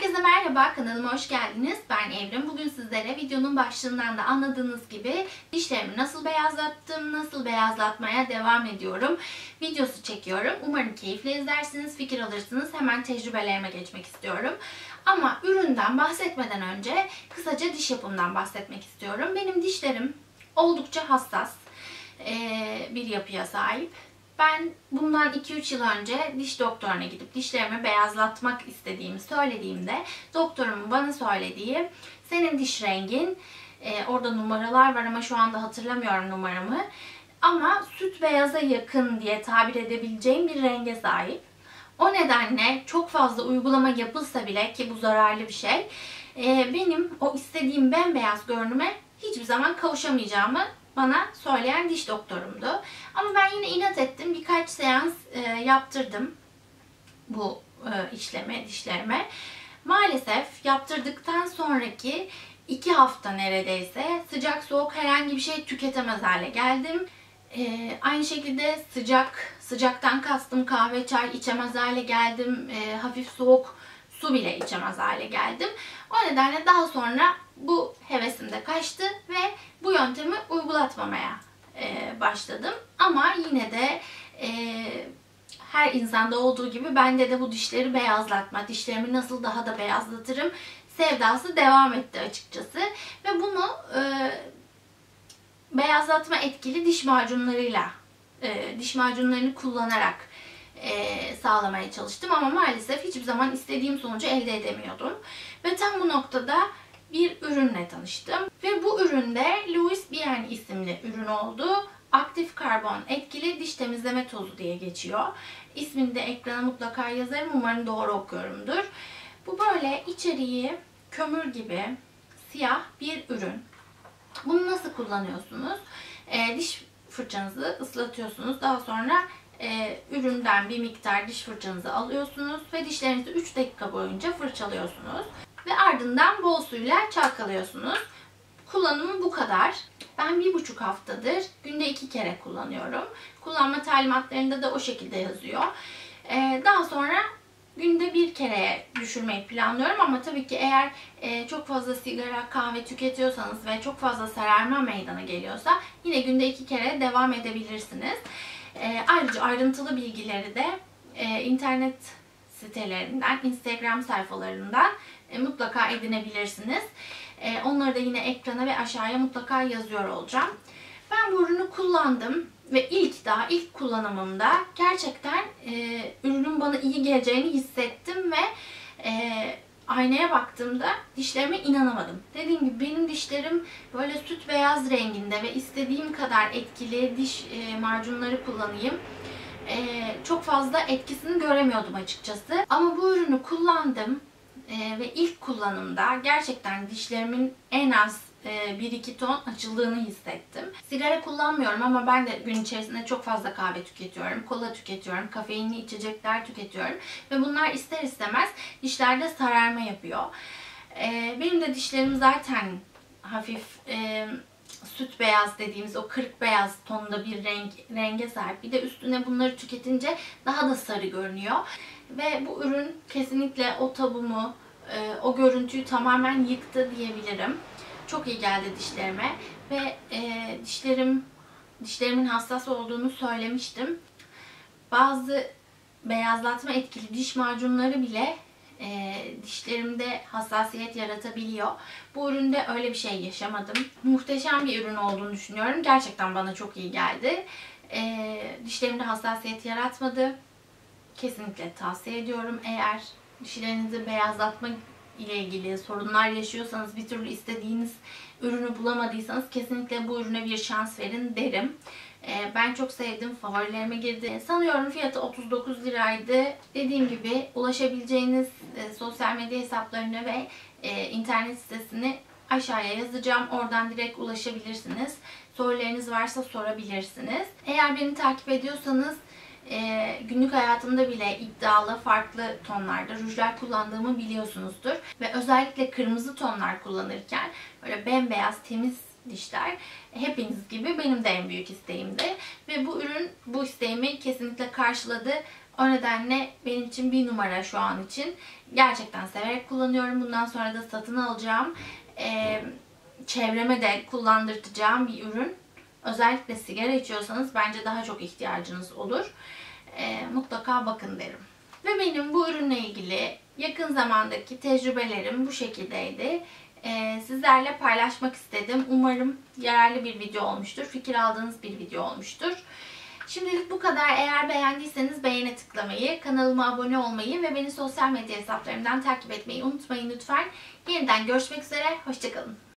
Herkese merhaba, kanalıma hoş geldiniz. Ben Evrim. Bugün sizlere videonun başlığından da anladığınız gibi dişlerimi nasıl beyazlattım, nasıl beyazlatmaya devam ediyorum videosu çekiyorum. Umarım keyifle izlersiniz, fikir alırsınız. Hemen tecrübelerime geçmek istiyorum. Ama üründen bahsetmeden önce kısaca diş yapımından bahsetmek istiyorum. Benim dişlerim oldukça hassas bir yapıya sahip. Ben bundan 2-3 yıl önce diş doktoruna gidip dişlerimi beyazlatmak istediğimi söylediğimde doktorumun bana söylediği senin diş rengin, orada numaralar var ama şu anda hatırlamıyorum numaramı, ama süt beyaza yakın diye tabir edebileceğim bir renge sahip. O nedenle çok fazla uygulama yapılsa bile, ki bu zararlı bir şey, benim o istediğim bembeyaz görünüme hiçbir zaman kavuşamayacağımı bana söyleyen diş doktorumdu. Ama ben yine inat ettim. Birkaç seans yaptırdım bu işlemi dişlerime. Maalesef yaptırdıktan sonraki 2 hafta neredeyse sıcak soğuk herhangi bir şey tüketemez hale geldim. Aynı şekilde sıcaktan kastım kahve çay içemez hale geldim. Hafif soğuk su bile içemez hale geldim. O nedenle daha sonra bu hevesim de kaçtı ve bu yöntemi uygulatmamaya başladım. Ama yine de her insanda olduğu gibi bende de bu dişleri beyazlatma, dişlerimi nasıl daha da beyazlatırım sevdası devam etti açıkçası. Ve bunu beyazlatma etkili diş macunlarıyla, diş macunlarını kullanarak sağlamaya çalıştım. Ama maalesef hiçbir zaman istediğim sonucu elde edemiyordum. Ve tam bu noktada bir ürünle tanıştım. Ve bu üründe Louis Bierne isimli ürün oldu. Aktif karbon etkili diş temizleme tozu diye geçiyor. İsmini de ekrana mutlaka yazarım. Umarım doğru okuyorumdur. Bu böyle içeriği kömür gibi siyah bir ürün. Bunu nasıl kullanıyorsunuz? Diş fırçanızı ıslatıyorsunuz. Daha sonra üründen bir miktar diş fırçanızı alıyorsunuz ve dişlerinizi 3 dakika boyunca fırçalıyorsunuz. Ve ardından bol suyla çalkalıyorsunuz. Kullanımı bu kadar. Ben 1,5 haftadır günde 2 kere kullanıyorum. Kullanma talimatlarında da o şekilde yazıyor. Daha sonra günde 1 kereye düşürmeyi planlıyorum. Ama tabii ki eğer çok fazla sigara, kahve tüketiyorsanız ve çok fazla sararma meydana geliyorsa yine günde 2 kere devam edebilirsiniz. Ayrıca ayrıntılı bilgileri de internet sitelerinden, Instagram sayfalarından mutlaka edinebilirsiniz. Onları da yine ekrana ve aşağıya mutlaka yazıyor olacağım. Ben bu ürünü kullandım ve ilk kullanımımda gerçekten ürünün bana iyi geleceğini hissettim ve aynaya baktığımda dişlerime inanamadım. Dediğim gibi benim dişlerim böyle süt beyaz renginde ve istediğim kadar etkili diş macunları kullanayım, çok fazla etkisini göremiyordum açıkçası. Ama bu ürünü kullandım ve ilk kullanımda gerçekten dişlerimin en az 1-2 ton açıldığını hissettim. Sigara kullanmıyorum ama ben de gün içerisinde çok fazla kahve tüketiyorum, kola tüketiyorum, kafeinli içecekler tüketiyorum ve bunlar ister istemez dişlerde sararma yapıyor. Benim de dişlerim zaten hafif süt beyaz dediğimiz o kırık beyaz tonunda bir renge sahip. Bir de üstüne bunları tüketince daha da sarı görünüyor. Ve bu ürün kesinlikle o tabumu, o görüntüyü tamamen yıktı diyebilirim. Çok iyi geldi dişlerime ve dişlerimin hassas olduğunu söylemiştim. Bazı beyazlatma etkili diş macunları bile dişlerimde hassasiyet yaratabiliyor. Bu üründe öyle bir şey yaşamadım. Muhteşem bir ürün olduğunu düşünüyorum. Gerçekten bana çok iyi geldi. Dişlerimde hassasiyet yaratmadı. Kesinlikle tavsiye ediyorum. Eğer dişlerinizi beyazlatma ile ilgili sorunlar yaşıyorsanız, bir türlü istediğiniz ürünü bulamadıysanız kesinlikle bu ürüne bir şans verin derim. Ben çok sevdim. Favorilerime girdi. Sanıyorum fiyatı 39 liraydı. Dediğim gibi ulaşabileceğiniz sosyal medya hesaplarını ve internet sitesini aşağıya yazacağım. Oradan direkt ulaşabilirsiniz. Sorularınız varsa sorabilirsiniz. Eğer beni takip ediyorsanız günlük hayatımda bile iddialı farklı tonlarda rujlar kullandığımı biliyorsunuzdur. Ve özellikle kırmızı tonlar kullanırken böyle bembeyaz temiz dişler hepiniz gibi benim de en büyük isteğimdi. Ve bu ürün bu isteğimi kesinlikle karşıladı. O nedenle benim için bir numara şu an için. Gerçekten severek kullanıyorum. Bundan sonra da satın alacağım. Çevreme de kullandırtacağım bir ürün. Özellikle sigara içiyorsanız bence daha çok ihtiyacınız olur. Mutlaka bakın derim. Ve benim bu ürünle ilgili yakın zamandaki tecrübelerim bu şekildeydi. Sizlerle paylaşmak istedim. Umarım yararlı bir video olmuştur. Fikir aldığınız bir video olmuştur. Şimdilik bu kadar. Eğer beğendiyseniz beğene tıklamayı, kanalıma abone olmayı ve beni sosyal medya hesaplarımdan takip etmeyi unutmayın lütfen. Yeniden görüşmek üzere. Hoşça kalın.